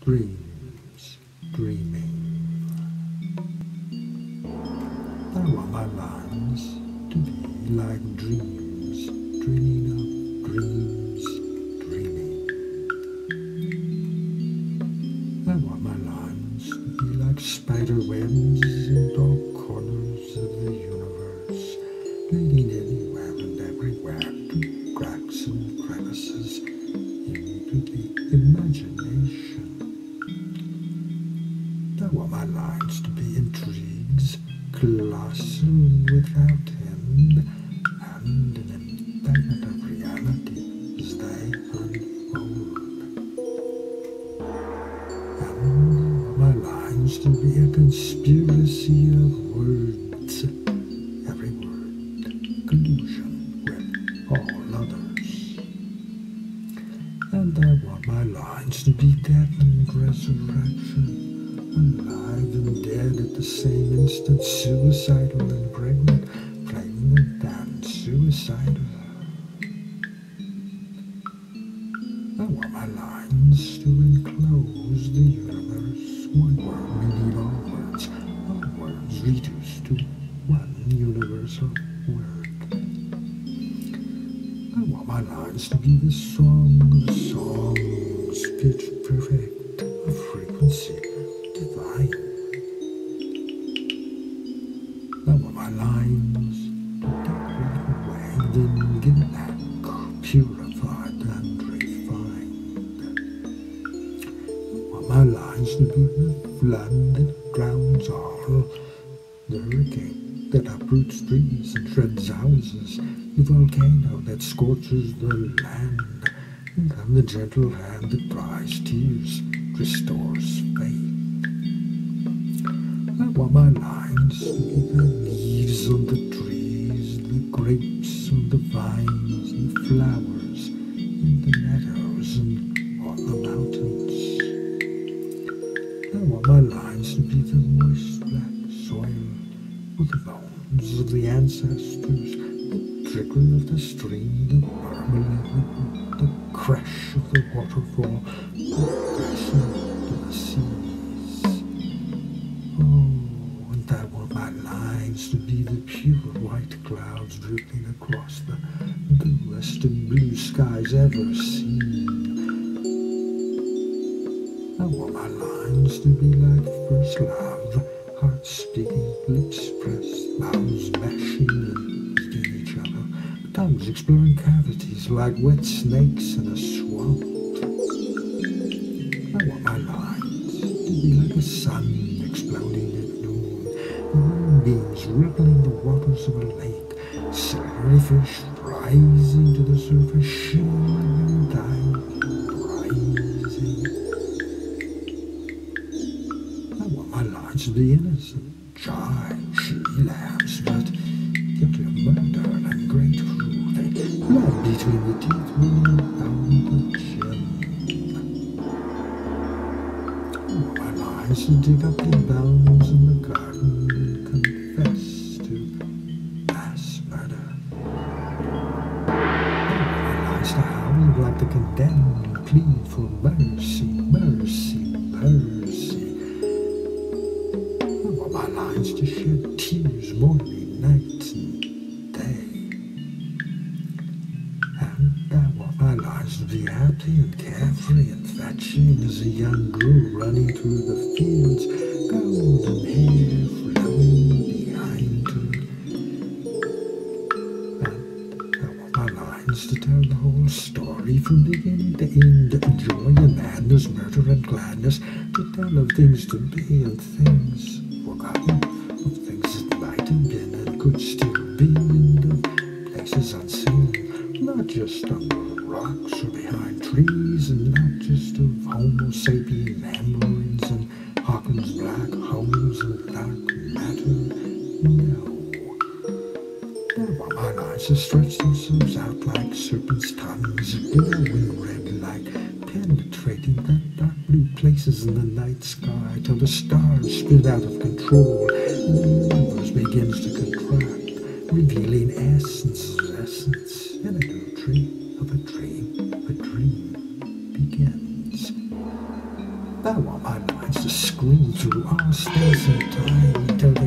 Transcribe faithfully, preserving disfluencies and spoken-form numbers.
dreams, dreaming. I want my lines to be like dreams, dreaming of dreams, dreaming. I want my lines to be like spider webs in dark corners of the universe, leading anywhere and everywhere to cracks and crevices into the imagination. I want my lines to be intrigues, colossal without end, and an indictment of reality as they unfold. And my lines to be a conspiracy of words, every word collusion with all others. And I want my lines to be death and resurrection, alive and dead at the same instant, suicidal and pregnant, pregnant and suicidal. I want my lines to enclose the universe, one word meaning all words, all words reduced to one universal word. I want my lines to be the song of songs, pitch perfect, of frequency divine. I want my lines to decorate away, then give back, purified and refined. I want my lines to be the flood that drowns all, the hurricane that uproots trees and shreds houses, the volcano that scorches the land, and then the gentle hand that dries tears, restores faith. I want my lines to be the leaves on the trees, the grapes on the vines, the flowers in the meadows and on the mountains. I want my lines to be the moist black soil, with the bones of the ancestors, the trickle of the stream, the murmur of the, the crash of the waterfall, the crashing of the seas. Oh, and I want my lines to be the pure white clouds drifting across the bluest of blue skies ever seen. I want my lines to be like first love, hearts speaking, lips pressed, mouths mashing and eating each other, tongues exploring cavities like wet snakes in a swamp. I want my lines to be like a sun exploding at noon, moonbeams rippling the waters of a lake, silvery fish rising to the surface, shimmering and dying, rising. I want my lines to be innocent, shy, she laughs, but guilty of murder and great cruelty, blood between the teeth running down the chin. I want my lines to dig up the bounds in the garden and confess to mass murder. I want my lines to howl like the condemned and plead for mercy, mercy, mercy. I want my lines to shed tears morning, night, and day. And I want my lines to be happy and carefree and fetching as a young girl running through the fields, golden hair flowing behind her. And I want my lines to tell the whole story from beginning to end, joy and madness, murder and gladness, to tell of things to be and things forgotten, of things that might have been and could still be, and of places unseen, not just on the rocks or behind trees, and not just of Homo sapien memories and Hawkins' black holes and dark matter. No. I want my lines to stretch themselves out like serpents' tongues, glowing red light, penetrating the dark blue places in the night sky till the stars spin out of control and the universe begins to contract, revealing essences of essence in a new dream of a dream. A dream begins. I want my lines to scream through all space and time, tell